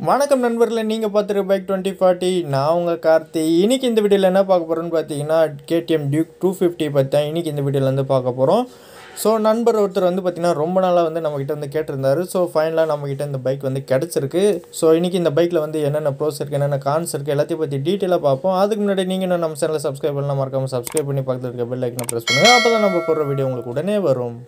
வணக்கம் நண்பர்களே, நீங்கள் பார்த்துருக்க பைக் 2040. நான் உங்கள் கார்த்தி. இன்றைக்கி இந்த வீடியோவில் என்ன பார்க்க போகிறோன்னு பார்த்தீங்கன்னா KTM Duke 250 பற்றி தான் இன்றைக்கி இந்த வீடியோவில் பார்க்க போகிறோம். ஸோ நண்பர் ஒருத்தர் பார்த்திங்கன்னா ரொம்ப நாளாக நம்மக்கிட்ட கேட்டிருந்தாரு. ஸோ ஃபைனலாக நம்மக்கிட்ட இந்த பைக் கிடச்சிருக்கு. ஸோ இன்றைக்கி இந்த பைக்கில் என்னென்ன ப்ரோஸ் இருக்குது, என்னென்ன கான்ஸ் இருக்குது, எல்லாத்தையும் பற்றி டீட்டெயிலாக பார்ப்போம். அதுக்கு முன்னாடி நீங்கள் இன்னும் நம்ம சேனலை சப்ஸ்கிரைப் பண்ணலாம், மறக்காமல் சப்ஸ்கிரைப் பண்ணி பக்கத்தில் இருக்க பெல் ஐக்கனை ப்ரெஸ் பண்ணுங்கள். அப்போ தான் நம்ம போடுற வீடியோ உங்களுக்கு உடனே வரும்.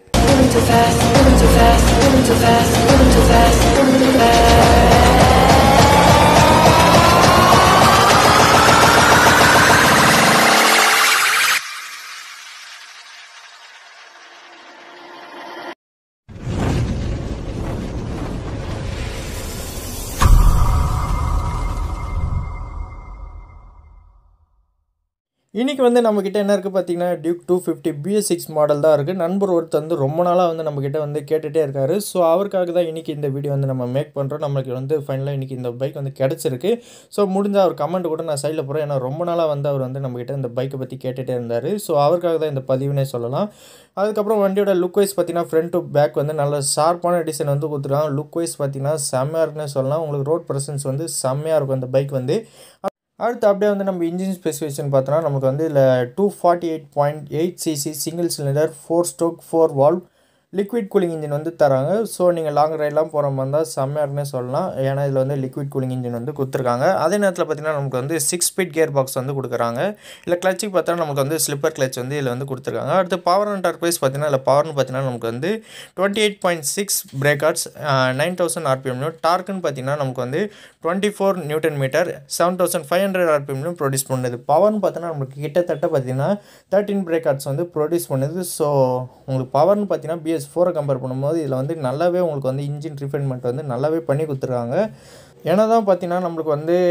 இன்றைக்கி நம்மக்கிட்ட என்ன இருக்குது பார்த்தீங்கன்னா டியூக் 250 bs6 மாடல் தான் இருக்குது. நண்பர் ஒருத்தர் ரொம்ப நாளாக நம்மக்கிட்ட கேட்டுகிட்டே இருக்காரு. ஸோ அவருக்காக தான் இன்றைக்கி இந்த வீடியோ நம்ம மேக் பண்ணுறோம். நம்மளுக்கு ஃபைனலாக இன்றைக்கி இந்த பைக் கிடச்சிருக்கு. ஸோ முடிஞ்ச அவர் கமெண்ட் கூட நான் சைடில் போகிறேன். ஏன்னா ரொம்ப நாளாக அவர் நம்மக்கிட்ட இந்த பைக்கை பற்றி கேட்டுகிட்டே இருந்தார். ஸோ அவருக்காக தான் இந்த பதிவுனே சொல்லலாம். அதுக்கப்புறம் வண்டியோட லுக் வைஸ் பார்த்தீங்கன்னா ஃப்ரண்ட் டு பேக் நல்ல ஷார்ப்பான டிசைன் கொடுத்துருக்காங்க. லுக் வைஸ் பார்த்தீங்கன்னா செம்மையாக இருக்குன்னு சொல்லலாம். உங்களுக்கு ரோட் ப்ரெசன்ஸ் செம்மையாக இருக்கும் இந்த பைக் அடுத்து அப்படியே நம்ம இன்ஜின் ஸ்பெசிஃபிகேஷன் பார்த்தோன்னா நமக்கு இதில் 248.8 cc single cylinder 4 stroke 4 valve liquid cooling engine தராங்க. ஸோ நீங்கள் லாங் ரைடெலாம் போகிற மாதிரி இருந்தால் செம்மையாக இருக்குன்னே சொல்லலாம். ஏன்னா இதில் லிக்விட் கூலிங் இன்ஜின் கொடுத்துருக்காங்க. அதே நேரத்தில் பார்த்தீங்கன்னா நமக்கு 6 ஸ்பீட் கியர் பாக்ஸ் கொடுக்குறாங்க. இல்லை கிளச்சுக்கு பார்த்தா நமக்கு ஸ்லிப்பர் கிளச் இதில் கொடுத்துருக்காங்க. அடுத்து பவர் அண்ட் டார்க் வைஸ் பார்த்தீங்கன்னா இல்லை பவர்னு பார்த்தீங்கன்னா நமக்கு 28.6 பிரேக் ஹார்ஸ் 9000 RPM. டார்க்குன்னு பார்த்தீங்கன்னா நமக்கு 24 நியூட்டன் மீட்டர் 7500 RPM ப்ரொடியூஸ் பண்ணுது. பவர்னு பார்த்தீங்கன்னா நமக்கு கிட்டத்தட்ட பார்த்தீங்கன்னா 13 பிரேக் ஹார்ஸ் ப்ரொடியூஸ் பண்ணுது. ஸோ உங்களுக்கு பவர்னு பார்த்தீங்கன்னா bs4 கம்பேர் பண்ணும்போது இதில் நல்லாவே உங்களுக்கு இன்ஜின் ரிஃபைன்மெண்ட் நல்லாவே பண்ணி கொடுத்துருக்காங்க. ஏன்னா தான் பார்த்தீங்கன்னா நம்மளுக்கு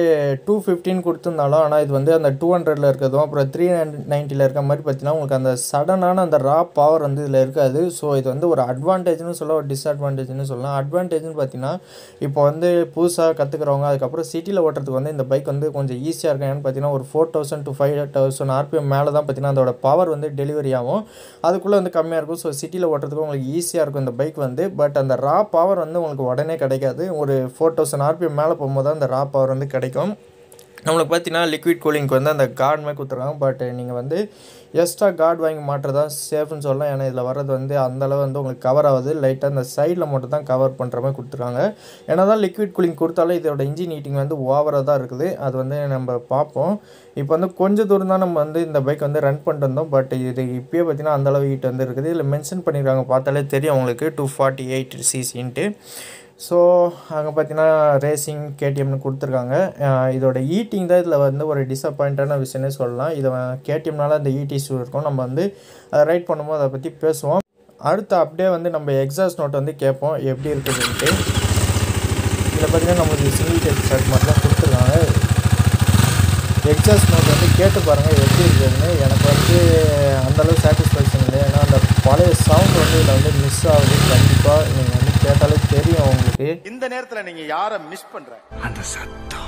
215 கொடுத்துருந்தாலும் ஆனால் இது அந்த 200ல் இருக்கிறதும் அப்புறம் 390ல் இருக்க மாதிரி பார்த்தீங்கன்னா உங்களுக்கு அந்த சடனான அந்த ரா பவர் இதில் இருக்காது. ஸோ இது ஒரு அட்வான்டேஜ்னு சொல்ல, ஒரு டிஸ்அட்வான்டேஜ்னு சொல்லலாம். அட்வான்டேஜ்னு பார்த்தீங்கன்னா இப்போ புதுசாக கற்றுக்கிறவங்க அதுக்கப்புறம் சிட்டியில் ஓட்டுறதுக்கு இந்த பைக் கொஞ்சம் ஈஸியாக இருக்கும். ஏன்னு பார்த்தீங்கன்னா ஒரு 4000 to 5000 RPM மேலே தான் பார்த்தீங்கன்னா அதோட பவர் டெலிவரி ஆகும். அதுக்குள்ளே கம்மியாக இருக்கும். ஸோ சிட்டியில் ஓட்டுறதுக்கு உங்களுக்கு ஈஸியாக இருக்கும் இந்த பைக் பட் அந்த ரா பவர் உங்களுக்கு உடனே கிடைக்காது. ஒரு 4000 RPM மேலே போகும்போது தான் அந்த ரா பவர் கிடைக்கும். நம்மளுக்கு பார்த்தீங்கன்னா லிக்விட் கூலிங்க்கு அந்த கார்டுமே கொடுத்துருக்காங்க. பட் நீங்கள் எக்ஸ்ட்ரா கார்டு வாங்கி மாட்டுறதா சேஃப்னு சொல்லலாம். ஏன்னா இதில் வர்றது அந்தளவு உங்களுக்கு கவர் ஆகுது. லைட்டாக அந்த சைடில் மட்டும் தான் கவர் பண்ணுற மாதிரி கொடுத்துருக்காங்க. ஏன்னா தான் லிக்விட் கூலிங் கொடுத்தாலும் இதோட இன்ஜின் ஹீட்டிங் ஓவராக தான் இருக்குது. அது நம்ம பார்ப்போம். இப்போ கொஞ்சம் தூரம் தான் நம்ம இந்த பைக் ரன் பண்ணிட்டு இருந்தோம். பட் இது இப்போயே பார்த்தீங்கன்னா அந்தளவு ஹீட் இருக்குது. இதில் மென்ஷன் பண்ணியிருக்காங்க, பார்த்தாலே தெரியும் உங்களுக்கு 248 cc. ஸோ அங்கே பார்த்தீங்கன்னா ரேசிங் KTMனு கொடுத்துருக்காங்க. இதோட ஈட்டிங் தான் இதில் ஒரு டிசப்பாயிண்டான விஷயம்னே சொல்லலாம். இதை KTMனால அந்த ஈட்டி இஷ்யூ இருக்கும். நம்ம அதை ரைட் பண்ணும்போது அதை பற்றி பேசுவோம். அடுத்து அப்படியே நம்ம எக்ஸாஸ்ட் நோட் கேட்போம் எப்படி இருக்குதுன்ட்டு. இதில் பார்த்தீங்கன்னா நம்மளுக்கு சிங்கிள் டேப் ஷர்ட் மாதிரி தான் கொடுத்துருக்காங்க. எக்ஸாஸ்ட் நோட் கேட்டு பாருங்கள் எப்படி இருக்குதுன்னு. எனக்கு அந்தளவு சாட்டிஸ்ஃபேக்ஷன் இல்லை. ஏன்னா அந்த பழைய சவுண்ட் இதில் மிஸ் ஆகுது. கண்டிப்பாக நீங்கள் கேட்டாலே தெரியும் உங்களுக்கு. இந்த நேரத்துல நீங்க யாரை மிஸ் பண்ற? அந்த சத்தம்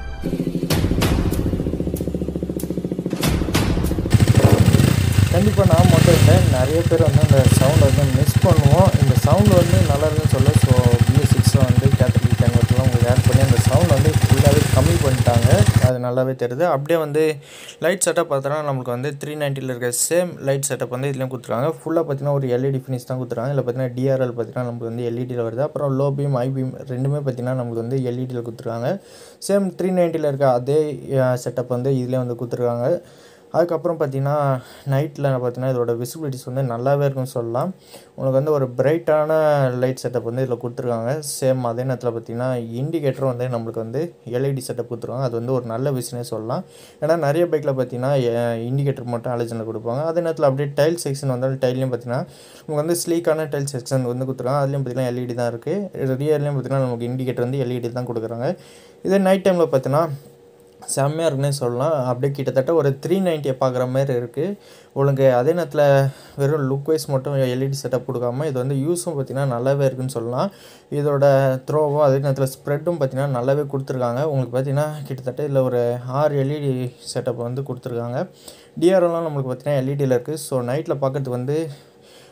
கண்டிப்பாக நான் மட்டும் இல்லை, நிறைய பேர் அந்த சவுண்டை மிஸ் பண்ணுவோம். இந்த சவுண்டு நல்லா இருக்குன்னு சொல்ல. ஸோ bs6 கேட்டகரி கன்வெர்ட்லாம் உங்களுக்கு ஆட் பண்ணி அந்த சவுண்ட் ஃபுல்லாகவே கம்மி பண்ணிட்டாங்க. அது நல்லாவே தெரியுது. அப்படியே லைட் செட்டப் பார்த்தோன்னா நமக்கு 390ல் இருக்க சேம் லைட் செட்டப் இதுலேயும் கொடுத்துருக்காங்க. ஃபுல்லாக பார்த்தீங்கன்னா ஒரு LED ஃபினிஷ் தான் கொடுத்துருக்காங்க. இதில் பார்த்தீங்கன்னா DRL பார்த்தீங்கன்னா நமக்கு LEDயில் வருது. அப்புறம் லோ பீம் ஹை பீம் ரெண்டுமே பார்த்தீங்கன்னா நமக்கு LEDயில் கொடுத்துருக்காங்க. சேம் 390ல் இருக்க அதே செட்டப் இதிலே கொடுத்துருக்காங்க. அதுக்கப்புறம் பார்த்தீங்கன்னா நைட்டில் பார்த்தீங்கன்னா இதோட விசிபிலிட்டிஸ் நல்லாவே இருக்குன்னு சொல்லலாம். உங்களுக்கு ஒரு பிரைட்டான லைட் செட்டப் இதில் கொடுத்துருக்காங்க. சேம் அதே நேரத்தில் பார்த்தீங்கன்னா இண்டிகேட்டரும் நம்மளுக்கு LED செட்டப் கொடுத்துருக்காங்க. அது ஒரு நல்ல விஷயமே சொல்லலாம். ஏன்னா நிறைய பைக்கில் பார்த்தீங்கன்னா இண்டிகேட்டர் மட்டும் ஹாலஜனில் கொடுப்பாங்க. அதே நேரத்தில் அப்படியே டைல் செக்ஷன் டைல்லையும் பார்த்தீங்கன்னா உங்களுக்கு ஸ்லீக்கான டைல் செக்ஷன் கொடுத்துருக்காங்க. அதுலேயும் பார்த்தீங்கன்னா LED தான் இருக்குது. ரியர்லேயும் பார்த்தீங்கன்னா நமக்கு இண்டிகேட்டர் LED தான் கொடுக்குறாங்க. இதே நைட் டைமில் பார்த்தீங்கன்னா செம்மையாக இருக்குன்னே சொல்லலாம். அப்படியே கிட்டத்தட்ட ஒரு 390 பார்க்குற மாதிரி இருக்குது உங்களுக்கு. அதே நேரத்தில் வெறும் லுக் வைஸ் மட்டும் LED செட்டப் கொடுக்காம இது யூஸும் பார்த்திங்கன்னா நல்லாவே இருக்குதுன்னு சொல்லலாம். இதோட த்ரோவும் அதே நேரத்தில் ஸ்ப்ரெட்டும் பார்த்திங்கன்னா நல்லாவே கொடுத்துருக்காங்க. உங்களுக்கு பார்த்திங்கன்னா கிட்டத்தட்ட இதில் ஒரு 6 LED செட்டப் கொடுத்துருக்காங்க. DRLலாம் நம்மளுக்கு பார்த்திங்கன்னா LEDயில் இருக்குது. ஸோ நைட்டில் பார்க்குறதுக்கு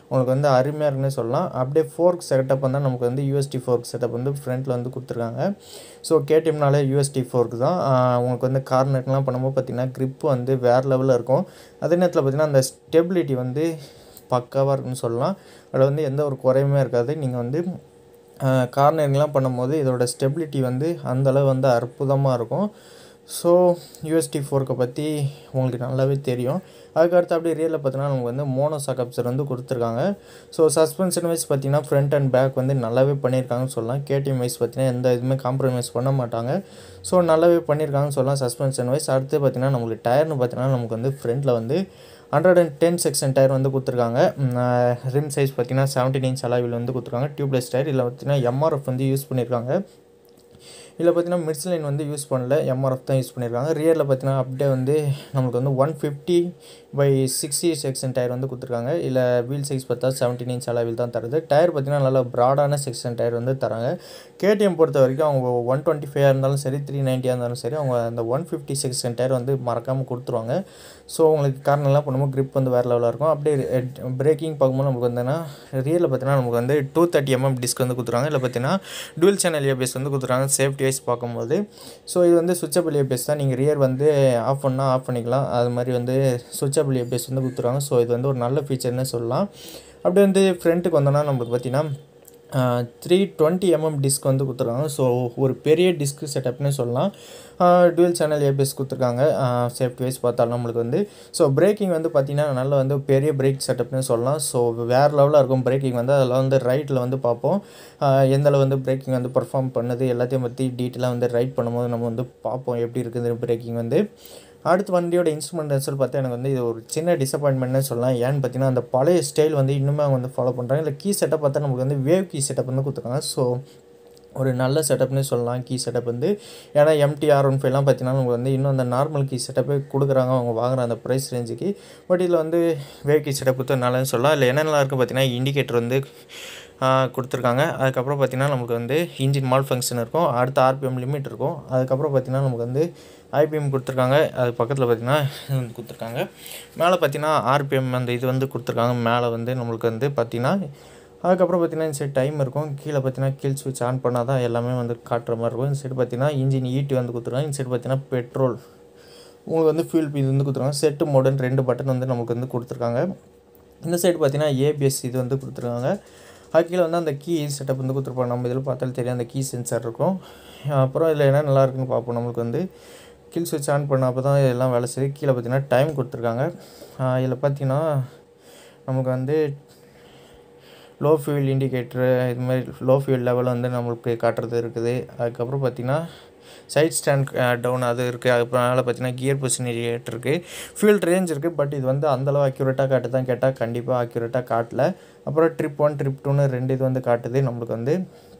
உங்களுக்கு வந்து அருமையாக இருக்குன்னு சொல்லலாம். அப்படியே ஃபோர்க் செட்டப் வந்து நமக்கு வந்து யூஎஸ்டி ஃபோர்க் செட்டப் வந்து ஃப்ரண்ட்டில் வந்து கொடுத்துருக்காங்க. ஸோ கேடிஎம்னாலே யூஎஸ்டி ஃபோர்க் தான். உங்களுக்கு வந்து கார்னர்லாம் பண்ணும்போது பார்த்திங்கன்னா க்ரிப் வந்து வேறு லெவலில் இருக்கும். அதே நேரத்தில் பார்த்திங்கன்னா அந்த ஸ்டெபிலிட்டி வந்து பக்காவாக இருக்குன்னு சொல்லலாம். அதில் வந்து எந்த ஒரு குறையுமே இருக்காது. நீங்கள் வந்து கார்னரிங்லாம் பண்ணும்போது இதோட ஸ்டெபிலிட்டி வந்து அந்தளவு வந்து அற்புதமாக இருக்கும். ஸோ யூஎஸ்டி ஃபோர்க்கை பற்றி உங்களுக்கு நல்லாவே தெரியும். அதுக்கடுத்து அப்படியே ரியலில் பார்த்தீங்கன்னா நமக்கு வந்து மோனோ சாக்கப்சர் வந்து கொடுத்துருக்காங்க. ஸோ சஸ்பென்ஷன் வைஸ் பார்த்திங்கன்னா ஃப்ரண்ட் அண்ட் பேக் வந்து நல்லாவே பண்ணியிருக்காங்கன்னு சொல்லலாம். கேடிஎம் வைஸ் பார்த்திங்கன்னா எந்த இதுவுமே காம்ப்ரமைஸ் பண்ண மாட்டாங்க. ஸோ நல்லாவே பண்ணியிருக்காங்கன்னு சொல்லலாம் சஸ்பென்ஷன் வைஸ். அடுத்து பார்த்திங்கன்னா நம்மளுக்கு டயர்னு பார்த்திங்கன்னா நமக்கு வந்து ஃப்ரண்ட்டில் வந்து 110 செக்ஷன் டயர் வந்து கொடுத்துருக்காங்க. ரிம் சைஸ் பார்த்திங்கன்னா 17 இன்ச் அலாவில் வந்து கொடுத்துருக்காங்க. Tubeless tyre. இதில் பார்த்திங்கன்னா எம்ஆர்எஃப் வந்து யூஸ் பண்ணியிருக்காங்க. இதில் பார்த்திங்கன்னா மிட்ஸ்லைன் வந்து யூஸ் பண்ணல, எம்ஆர்எஃப் தான் யூஸ் பண்ணியிருக்காங்க. ரியரில் பார்த்திங்கன்னா அப்படியே வந்து நமக்கு வந்து 150/60 செக்ஷன் டயர் வந்து கொடுத்துருக்காங்க. இல்லை வீல் சைஸ் பார்த்தா 17 இன்ச் அளவில் தான் தருது. டயர் பார்த்திங்கன்னா நல்லா ப்ராடான செக்ஷன் டயர் வந்து தராங்க. கேடிஎம் பொறுத்த வரைக்கும் அவங்க 125 இருந்தாலும் சரி 390 இருந்தாலும் சரி அவங்க அந்த 150 செக்ஷன் டயர் வந்து மறக்காமல் கொடுத்துருவாங்க. ஸோ உங்களுக்கு கார்னர்லாம் பண்ணும்போது க்ரிப் வந்து வேறு லெவலாக இருக்கும். அப்படியே பிரேக்கிங் பார்க்கும்போது நமக்கு வந்துன்னா ரியலில் பார்த்திங்கன்னா நமக்கு வந்து 230mm டிஸ்க் வந்து கொடுத்துருவாங்க. இல்லை பார்த்திங்கன்னா டுவல் சேனல் ஏபிஎஸ் வந்து கொடுத்துருக்காங்க சேஃப்டி வைஸ் பார்க்கும்போது. ஸோ இது வந்து சுவிட்சபிள் ஏபிஎஸ் தான். நீங்கள் ரியர் வந்து ஆஃப் பண்ணால் ஆஃப் பண்ணிக்கலாம். அது மாதிரி வந்து சுவிட்சபிள் ஏபிஎஸ் வந்து கொடுத்துருவாங்க. ஸோ இது வந்து ஒரு நல்ல ஃபீச்சர்னு சொல்லலாம். அப்படியே வந்து ஃப்ரண்ட்டுக்கு வந்தோன்னா நமக்கு பார்த்திங்கன்னா 320mm டிஸ்க் வந்து கொடுத்துருக்காங்க. ஸோ ஒரு பெரிய டிஸ்க் செட்டப்னு சொல்லலாம். டுவல் சேனல் ஏபிஎஸ் கொடுத்துருக்காங்க சேஃப்டி வைஸ் பார்த்தாலும் நம்மளுக்கு வந்து. ஸோ பிரேக்கிங் வந்து பார்த்திங்கன்னா நல்ல வந்து பெரிய பிரேக் செட்டப்னு சொல்லலாம். ஸோ வேறு லெவலாக இருக்கும் பிரேக்கிங் வந்து. அதெல்லாம் வந்து ரைட்டில் வந்து பார்ப்போம் எந்தளவு வந்து பிரேக்கிங் வந்து பர்ஃபார்ம் பண்ணுது எல்லாத்தையும் பற்றி டீட்டெயிலாக வந்து ரைட் பண்ணும்போது நம்ம வந்து பார்ப்போம் எப்படி இருக்குது பிரேக்கிங் வந்து. அடுத்து வண்டியோட இன்ஸ்ட்ருமெண்டல்ஸ் பார்த்தா எனக்கு வந்து இது ஒரு சின்ன டிசப்பாயின்மெண்ட்னு சொல்லலாம். ஏன்னு பார்த்தீங்கன்னா அந்த பழைய ஸ்டைல் வந்து இன்னுமே அவங்க வந்து ஃபாலோ பண்ணுறாங்க. இல்லை கீ செட்டப் பார்த்தா நமக்கு வந்து வேவ் கீ செட்டப் வந்து கொடுத்துருக்காங்க. ஸோ ஒரு நல்ல செட்டப்னு சொல்லலாம் கீ செட்டப் வந்து. ஏன்னா MT-R15லாம் பார்த்தீங்கன்னா நமக்கு வந்து இன்னும் அந்த நார்மல் கீ செட்டப்பே கொடுக்குறாங்க அவங்க வாங்குகிற அந்த ப்ரைஸ் ரேஞ்சுக்கு. பட் இதில் வந்து வேவ் கீ செட்டப் கொடுத்து நல்லதுன்னு சொல்லலாம். இல்லை என்னென்னலாம் இருக்குது பார்த்தீங்கன்னா இண்டிகேட்டர் வந்து கொடுத்துருக்காங்க. அதுக்கப்புறம் பார்த்திங்கன்னா நமக்கு வந்து இன்ஜின் மால் ஃபங்க்ஷன் இருக்கும். அடுத்து RPM லிமிட் இருக்கும். அதுக்கப்புறம் பார்த்திங்கன்னா நமக்கு வந்து IPM கொடுத்துருக்காங்க. அது பக்கத்தில் பார்த்திங்கன்னா இது வந்து கொடுத்துருக்காங்க. மேலே பார்த்திங்கன்னா RPM அந்த இது வந்து கொடுத்துருக்காங்க. மேலே வந்து நம்மளுக்கு வந்து பார்த்திங்கன்னா அதுக்கப்புறம் பார்த்திங்கன்னா இந்த சைடு டைம் இருக்கும். கீழே பார்த்திங்கன்னா கீழ் ஸ்விட்ச் ஆன் பண்ணால் தான் எல்லாமே வந்து காட்டுற மாதிரி இருக்கும். இந்த சைடு பார்த்திங்கன்னா இன்ஜின் ET வந்து கொடுத்துருக்காங்க. இந்த சைடு பார்த்திங்கன்னா பெட்ரோல் உங்களுக்கு வந்து ஃபியூல் இது வந்து கொடுத்துருக்காங்க. செட்டு மோடுன்னு 2 பட்டன் வந்து நமக்கு வந்து கொடுத்துருக்காங்க. இந்த சைடு பார்த்திங்கன்னா ABS இது வந்து கொடுத்துருக்காங்க. அது கீழே வந்து அந்த கீ செட்டப் வந்து கொடுத்துருப்பாங்க. நம்ம இதில் பார்த்தாலும் தெரியும் அந்த கீ சென்சார் இருக்கும். அப்புறம் இதில் என்ன நல்லா இருக்குன்னு பார்ப்போம். நம்மளுக்கு வந்து கீழ் ஸ்விட்ச் ஆன் பண்ண அப்போ தான் எல்லாம் வேலை செய்யுது. கீழே பார்த்திங்கன்னா டைம் கொடுத்துருக்காங்க. இதில் பார்த்திங்கன்னா நமக்கு வந்து லோ ஃபியூல் இண்டிகேட்ரு இதுமாதிரி லோ ஃபியூல் லெவல் வந்து நம்மளுக்கு காட்டுறது இருக்குது. அதுக்கப்புறம் பார்த்திங்கன்னா சைட் ஸ்டாண்ட் டவுன் அது இருக்குது. அதுக்கப்புறம் மேலே பார்த்திங்கன்னா கியர் பொசிஷன் இண்டிகேட்டர் இருக்குது. ஃபியூல் ரேஞ்ச் இருக்குது. பட் இது வந்து அந்தளவு அக்யூரேட்டாக காட்டு தான் கேட்டால் கண்டிப்பாக அக்யூரேட்டாக காட்டல. அப்புறம் ட்ரிப் 1 ட்ரிப் 2ன்னு 2 இது வந்து காட்டுது. நம்மளுக்கு வந்து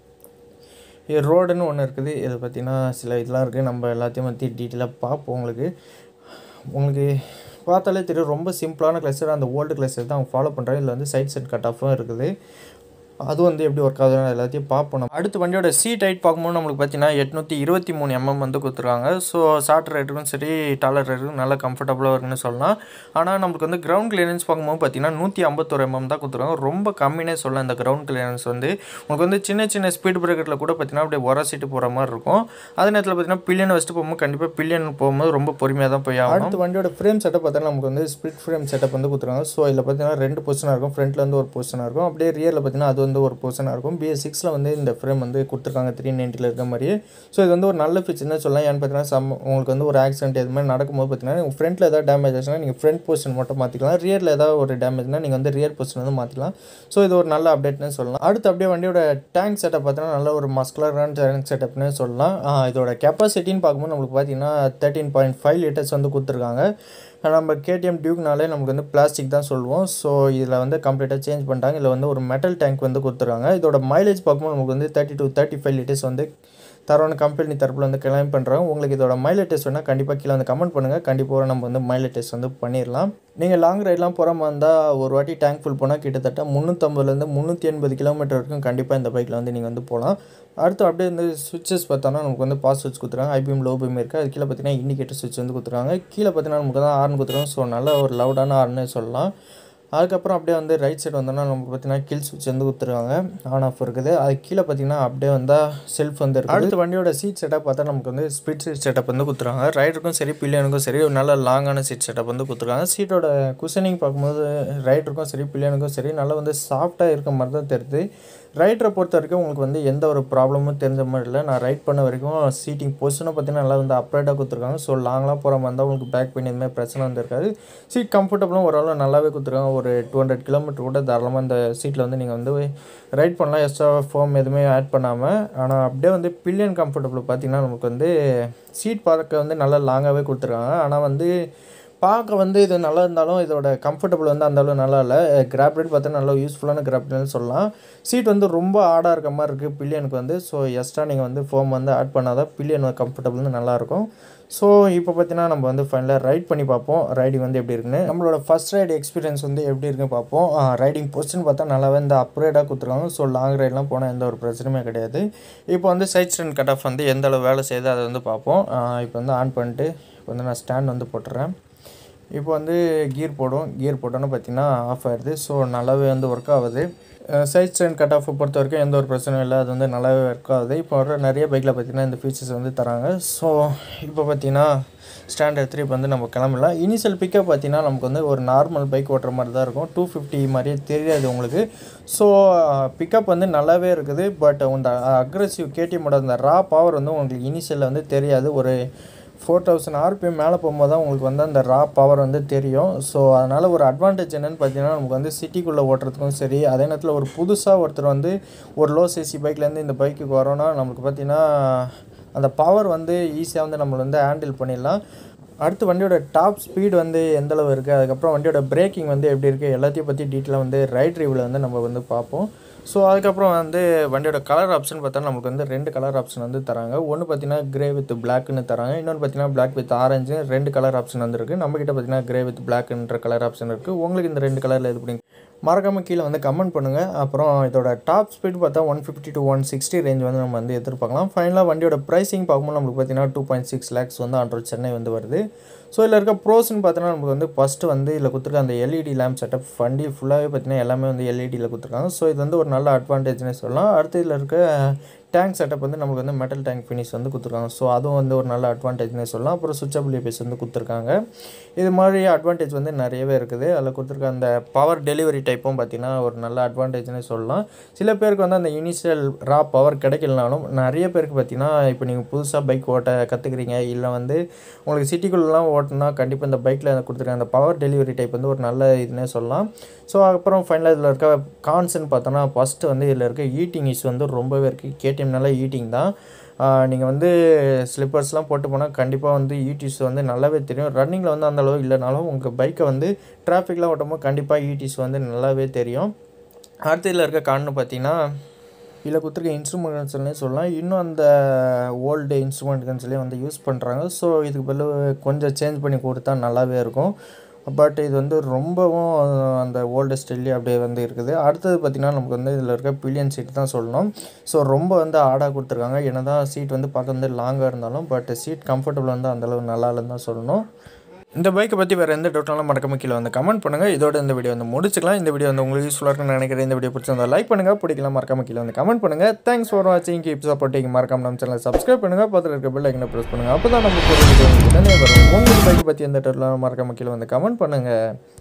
இது ரோடுன்னு ஒன்று இருக்குது. இதை பார்த்திங்கன்னா சில இதெல்லாம் இருக்குது. நம்ம எல்லாத்தையும் பற்றி டீட்டெயிலாக பார்ப்போம். உங்களுக்கு பார்த்தாலே தெரியும் ரொம்ப சிம்பிளான கிளஸ்டர். அந்த ஓல்டு கிளஸ்டர் தான் அவங்க ஃபாலோ பண்ணுறாங்க. இதில் வந்து சைட் செட் கட் ஆஃபும் இருக்குது. அது வந்து எப்படி ஒர்க் ஆகுதுன்னு எல்லாத்தையும் பார்ப்போம். அடுத்து வண்டியோட சீட் ஹைட் பார்க்கும்போது நம்மளுக்கு பார்த்தீங்கன்னா 823mm வந்து கொடுத்துருக்காங்க. ஸோ ஷார்ட் ரைடருக்கும் சரி டாலர் ரைடருக்கும் நல்லா கம்ஃபர்டபுளாக இருக்குன்னு சொல்லலாம். ஆனால் நம்மளுக்கு வந்து கிரவுண்ட் கிளியரன்ஸ் பார்க்கும்போது பார்த்தீங்கன்னா 151mm தான் கொடுத்துருக்காங்க. ரொம்ப கம்மினே சொல்லலாம் இந்த கிரவுண்ட் கிளியரன்ஸ் வந்து. உங்களுக்கு வந்து சின்ன சின்ன ஸ்பீட் பிரேக்கரில் கூட பார்த்தீங்கன்னா அப்படியே உரசிட்டு போகிற மாதிரி இருக்கும். அதே நேரத்தில் பார்த்தீங்கன்னா பில்லியன் வச்சுட்டு போகும்போது கண்டிப்பாக பில்லியன் போகும்போது ரொம்ப பொறுமையாக தான் போய் ஆகும். அடுத்து வண்டியோட ஃப்ரேம் செட்டப் பார்த்தீங்கன்னா நமக்கு வந்து ஸ்பிளிட் ஃப்ரேம் செட்டப் வந்து கொடுத்துருக்காங்க. ஸோ இதில் பார்த்தீங்கன்னா 2 பொசிஷனாக இருக்கும். ஃப்ரண்ட்டில் வந்து ஒரு பொசிஷனாக இருக்கும். அப்படியே ரியரில் பார்த்தீங்கன்னா அது வந்து ஒரு பொசிஷனாக இருக்கும். bs6ல வந்து இந்த ஃப்ரேம் வந்து கொடுத்துருக்காங்க 390ல இருக்க மாதிரியே. ஸோ இது வந்து ஒரு நல்ல ஃபீச்சர்னு சொல்லலாம். ஏன்னு பார்த்தீங்கன்னா உங்களுக்கு வந்து ஒரு ஆக்சிடென்ட் இது மாதிரி நடக்கும்போது பார்த்தீங்கன்னா உங்கள் ஃப்ரண்ட்டில் ஏதாவது டேமேஜ் ஆச்சுன்னா நீங்கள் ஃப்ரண்ட் பொசிஷன் மட்டும் மாற்றிக்கலாம். ரியரில் ஏதாவது ஒரு டேமேஜ்னால் நீங்கள் வந்து ரியர் பொசிஷன் வந்து மாற்றிக்கலாம். ஸோ இது ஒரு நல்ல அப்டேட்னு சொல்லலாம். அடுத்து அப்படியே வண்டியோட டேங்க் செட்டப் பார்த்தீங்கன்னா நல்ல ஒரு மஸ்குலரான டேங்க் செட்டப்னு சொல்லலாம். இதோட கெப்பாசிட்டின்னு பார்க்கும்போது நம்மளுக்கு பார்த்தீங்கன்னா 13.5 லிட்டர்ஸ் வந்து கொடுத்துருக்காங்க. நம்ம KTM டியூக்னாலே நமக்கு வந்து பிளாஸ்டிக் தான் சொல்லுவோம். ஸோ இதில் வந்து கம்ப்ளீட்டாக சேஞ்ச் பண்ணிட்டாங்க. இதில் வந்து ஒரு மெட்டல் டேங்க் வந்து கொடுத்துருக்காங்க. இதோட மைலேஜ் பார்க்கும்போது நமக்கு வந்து 30 to 35 லிட்டர்ஸ் வந்து தரோன்னு கம்பெனி தரப்பில் வந்து கிளைம் பண்ணுறாங்க. உங்களுக்கு இதோட மைலேஜ் டெஸ்ட் வேணால் கண்டிப்பாக கீழே வந்து கமெண்ட் பண்ணுங்கள். கண்டிப்பாக நம்ம வந்து மைலேஜ் டெஸ்ட் வந்து பண்ணிடலாம். நீங்கள் லாங் ரைட்லாம் போகிற மாதிரி இருந்தால் ஒரு வாட்டி டேங்க் ஃபுல் போனால் கிட்டத்தட்ட 350லேருந்து 380 கிலோமீட்டர் வரைக்கும் கண்டிப்பாக இந்த பைக்கில் வந்து நீங்கள் வந்து போகலாம். அடுத்து அப்படியே இந்த சுவிட்சஸ் பார்த்தோன்னா நமக்கு வந்து பாஸ் சுவிட்ச் கொடுத்துருக்காங்க. IPM லோ பீம் இருக்குது. அது கீழே பார்த்தீங்கன்னா இண்டிகேட்டர் சுவிட்ச் வந்து கொடுத்துருக்காங்க. கீழே பார்த்தீங்கன்னா நமக்கு தான் ஹார்ன் கொடுத்துருக்காங்க. ஸோ நல்ல ஒரு லவுடான ஹார்னே சொல்லலாம். அதுக்கப்புறம் அப்படியே வந்து ரைட் சைடு வந்தோம்னா நமக்கு பார்த்தீங்கன்னா கில் ஸ்விட்ச் வந்து கொடுத்துருக்காங்க, ஆன் ஆஃப் இருக்குது. அது கீழே பார்த்தீங்கன்னா அப்படியே வந்தால் செல்ஃப் வந்து இருக்குது. அடுத்து வண்டியோட சீட் செட்டப் பார்த்தா நமக்கு வந்து ஸ்பிட் சீட் செட்டப் வந்து கொடுத்துருக்காங்க. ரைடருக்கும் சரி பில்லியனுக்கும் சரி ஒரு நல்ல லாங்கான சீட் செட்டப் வந்து கொடுத்துருக்காங்க. சீட்டோட குஷனிங் பார்க்கும்போது ரைடருக்கும் சரி பில்லியனுக்கும் சரி நல்லா வந்து சாஃப்டாக இருக்க மாதிரி தான் தெரியுது. ரைடரை பொறுத்த வரைக்கும் உங்களுக்கு வந்து எந்த ஒரு ப்ராப்ளமும் தெரிஞ்ச மாதிரி இல்லை. நான் ரைட் பண்ண வரைக்கும் சீட்டிங் பொசிஷனை பார்த்தீங்கன்னா நல்லா வந்து அப்ரைட்டாக கொடுத்துருக்காங்க. ஸோ லாங்லாம் போகிற மாதிரி இருந்தால் உங்களுக்கு பேக் பெயின் எதுவுமே பிரச்சனை வந்து இருக்காது. சீட் கம்ஃபர்டபுளும் ஓரளவு நல்லாவே கொடுத்துருக்காங்க. ஒரு 200 கிலோமீட்டர் கூட தாராளமாக இந்த சீட்டில் வந்து நீங்கள் வந்து ரைட் பண்ணலாம், எக்ஸ்ட்ரா ஃபோம் எதுவுமே ஆட் பண்ணாமல். ஆனால் அப்படியே வந்து பில்லியன் கம்ஃபர்டபுள் பார்த்திங்கன்னா நமக்கு வந்து சீட் பார்க்க வந்து நல்லா லாங்காகவே கொடுத்துருக்காங்க. ஆனால் வந்து பார்க்க வந்து இது நல்லா இருந்தாலும் இதோட கம்ஃபர்டபுள் வந்து அந்தளவு நல்லா இல்லை. கிராப் ரேட் பார்த்தா நல்லா யூஸ்ஃபுல்லான கிராப் ரேட்னு சொல்லலாம். சீட் வந்து ரொம்ப ஆடாக இருக்க மாதிரி இருக்குது பில்லியனுக்கு வந்து. ஸோ எக்ஸ்ட்ரா நீங்கள் வந்து ஃபோம் வந்து ஆட் பண்ணாதான் பில்லியன் கம்ஃபர்டபுள் வந்து நல்லாயிருக்கும். ஸோ இப்போ பார்த்தீங்கன்னா நம்ம வந்து ஃபைனலாக ரைட் பண்ணி பார்ப்போம் ரைடிங் வந்து எப்படி இருக்குன்னு. நம்மளோட ஃபஸ்ட் ரைடு எக்ஸ்பீரியன்ஸ் வந்து எப்படி இருக்குன்னு பார்ப்போம். ரைடிங் பொசிஷன் பார்த்தா நல்லாவே இந்த அப்ரேடாக கொடுத்துருக்காங்க. ஸோ லாங் ரைடெலாம் போனால் எந்த ஒரு பிரச்சனையுமே கிடையாது. இப்போ வந்து சைட் ஸ்டாண்ட் கட் ஆஃப் வந்து எந்த அளவு வேலை செய்யுது அதை வந்து பார்ப்போம். இப்போ வந்து ஆன் பண்ணிட்டு இப்போ வந்து நான் ஸ்டாண்ட் வந்து போட்டுறேன். இப்போ வந்து கியர் போட்டோன்னு பார்த்தீங்கன்னா ஆஃப் ஆகிடுது. ஸோ நல்லாவே வந்து ஒர்க் ஆகுது. சைட் ஸ்டாண்ட் கட் ஆஃப் பொறுத்த வரைக்கும் எந்த ஒரு பிரச்சனையும் இல்லை, அது வந்து நல்லாவே ஒர்க் ஆகுது. இப்போ வர நிறைய பைக்கில் பார்த்திங்கன்னா இந்த ஃபீச்சர்ஸ் வந்து தராங்க. ஸோ இப்போ பார்த்திங்கன்னா ஸ்டாண்ட் எடுத்துகிட்டு இப்போ வந்து நம்ம கிளம்பலாம். இனிஷியல் பிக்கப் பார்த்திங்கன்னா நமக்கு வந்து ஒரு நார்மல் பைக் ஓட்டுற மாதிரி தான் இருக்கும். 250 மாதிரியே தெரியாது உங்களுக்கு. ஸோ பிக்கப் வந்து நல்லாவே இருக்குது. பட் இந்த அக்ரெசிவ் கேடிஎம்மோட அந்த ரா பவர் வந்து உங்களுக்கு இனிஷியலில் வந்து தெரியாது. ஒரு 4000 RPM மேலே போகும்போது தான் உங்களுக்கு வந்து அந்த ரா பவர் வந்து தெரியும். ஸோ அதனால் ஒரு அட்வான்டேஜ் என்னென்னு பார்த்தீங்கன்னா நமக்கு வந்து சிட்டிக்குள்ளே ஓட்டுறதுக்கும் சரி, அதே நேரத்தில் ஒரு புதுசாக ஒருத்தர் வந்து ஒரு லோ சிசி பைக்லேருந்து இந்த பைக்குக்கு வரோன்னா நமக்கு பார்த்திங்கன்னா அந்த பவர் வந்து ஈஸியாக வந்து நம்மளை வந்து ஹேண்டில் பண்ணிடலாம். அடுத்து வண்டியோட டாப் ஸ்பீடு வந்து எந்தளவு இருக்குது, அதுக்கப்புறம் வண்டியோட பிரேக்கிங் வந்து எப்படி இருக்குது, எல்லாத்தையும் பற்றி டீட்டெயிலாக வந்து ரைட் ரிவ்யூவில் வந்து நம்ம வந்து பார்ப்போம். ஸோ அதுக்கப்புறம் வந்து வண்டியோட கலர் ஆப்ஷன் பார்த்தா நமக்கு வந்து 2 கலர் ஆப்ஷன் வந்து தராங்க. ஒன்று பார்த்தீங்கன்னா கிரே வித் பிளாக்னு தராங்க, இன்னொன்று பார்த்தீங்கன்னா black with orange. 2 colour option வந்துருக்கு. நம்மக்கிட்ட பார்த்தீங்கன்னா கிரே வித் பிளாக்ன்ற கலர் ஆப்ஷன் இருக்குது. உங்களுக்கு இந்த 2 கலரில் எது பிடிக்கும் மறக்காமல் கீழே வந்து கமெண்ட் பண்ணுங்கள். அப்புறம் இதோட டாப் ஸ்பீட் பார்த்தா 150 to 160 ரேஞ்ச் வந்து நம்ம வந்து எதிர்பார்க்கலாம். ஃபைனலாக வண்டியோட ப்ரைஸிங் பார்க்கும்போது நம்மளுக்கு பார்த்தீங்கன்னா 2.6 lakhs வந்து ஆன் சென்னை வந்து வருது. ஸோ இதில் இருக்க ப்ரோஸ்ன்னு பார்த்தோன்னா நமக்கு வந்து ஃபஸ்ட்டு வந்து இதில் கொடுத்துருக்க அந்த எல்இடி லேம்ப் செட்டப் வண்டி ஃபுல்லாகவே பார்த்தீங்கன்னா எல்லாமே வந்து எல்இடியில் கொடுத்துருக்காங்க. ஸோ இது வந்து ஒரு நல்ல அட்வான்டேஜ்னே சொல்லலாம். அடுத்து இதில் இருக்க டேங்க் செட்டப் வந்து நமக்கு வந்து மெட்டல் டேங்க் ஃபினிஷ் வந்து கொடுத்துருக்காங்க. ஸோ அதுவும் வந்து ஒரு நல்ல அட்வான்டேஜ்னே சொல்லலாம். அப்புறம் சுவிட்சபிள் ஏபிஎஸ் வந்து கொடுத்துருக்காங்க. இது மாதிரி அட்வான்டேஜ் வந்து நிறையவே இருக்குது. அதில் கொடுத்துருக்க அந்த பவர் டெலிவரி டைப்பும் பார்த்திங்கன்னா ஒரு நல்ல அட்வான்டேஜ்னே சொல்லலாம். சில பேருக்கு வந்து அந்த இனிஷியல் ரா பவர் கிடைக்கலனாலும் நிறைய பேருக்கு பார்த்திங்கன்னா இப்போ நீங்கள் புதுசாக பைக் ஓட்ட கற்றுக்குறீங்க, இல்லை வந்து உங்களுக்கு சிட்டிக்குள்ளெலாம் ஓட்டினா கண்டிப்பாக இந்த பைக்கில் கொடுத்துருக்க அந்த பவர் டெலிவரி டைப் வந்து ஒரு நல்ல இதுன்னே சொல்லலாம். ஸோ அப்புறம் ஃபைனலாக இதில் இருக்க கான்ஸ்ன்னு பார்த்தோன்னா ஃபஸ்ட்டு வந்து இதில் இருக்க ஈட்டிங் இஷ்யூ வந்து ரொம்பவே இருக்குது. கேடிஎம்னால ஈட்டிங் தான். நீங்கள் வந்து ஸ்லிப்பர்ஸ்லாம் போட்டு போனால் கண்டிப்பாக வந்து ஈட்டிஸ் வந்து நல்லாவே தெரியும். ரன்னிங்கில் வந்து அந்தளவு இல்லைனாலும் உங்கள் பைக்கை வந்து டிராஃபிக்லாம் ஓட்டும்போது கண்டிப்பாக ஈட்டிஸ் வந்து நல்லாவே தெரியும். அடுத்து இதில் இருக்க கான்னு பார்த்தீங்கன்னா இதில் கொடுத்துருக்க இன்ஸ்ட்ருமெண்ட்ஸ்னே சொல்லலாம். இன்னும் அந்த ஓல்டு இன்ஸ்ட்ருமெண்ட்ஸ்லேயே வந்து யூஸ் பண்ணுறாங்க. ஸோ இதுக்கு பதில் கொஞ்சம் சேஞ்ச் பண்ணி கொடுத்தா நல்லாவே இருக்கும். பட் இது வந்து ரொம்பவும் அந்த ஓல்டு ஸ்டைல்லே அப்படியே வந்து இருக்குது. அடுத்தது பார்த்திங்கன்னா நமக்கு வந்து இதில் இருக்க பில்லியன் சீட் தான் சொல்லணும். ஸோ ரொம்ப வந்து ஆடாக கொடுத்துருக்காங்க. என்ன தான் சீட் வந்து பார்க்க வந்து லாங்காக இருந்தாலும் பட் சீட் கம்ஃபர்டபுள் வந்து அந்தளவு நல்லா இல்லைன்னு தான் சொல்லணும். இந்த பைக்கை பற்றி வேறு எந்த டவுட்னாலும் மறக்காம கீழே வந்து கமெண்ட் பண்ணுங்கள். இதோட இந்த வீடியோ வந்து முடிச்சுக்கலாம். இந்த வீடியோ வந்து உங்களுக்கு யூஸ்ஃபுல்லாக இருக்குன்னு நினைக்கிறேன். இந்த வீடியோ பிடிச்சிருந்தா லைக் பண்ணுங்கள், பிடிக்கலாம் மறக்காம கீழே வந்து கமெண்ட் பண்ணுங்கள். தேங்க்ஸ் ஃபார் வாட்சிங். Keep supporting. மறக்காம நம்ம சேனலை சப்ஸ்கிரைப் பண்ணுங்கள். பக்கத்தில் இருக்க பெல் ஐக்கனை ப்ரெஸ் பண்ணுங்கள். அப்போ தான் நமக்கு ஒரு வீடியோ உடனே வரும். உங்களுக்கு பைக்கை பற்றி எந்த டவுட்னாலும் மறக்காம கீழே வந்து கமெண்ட் பண்ணுங்கள்.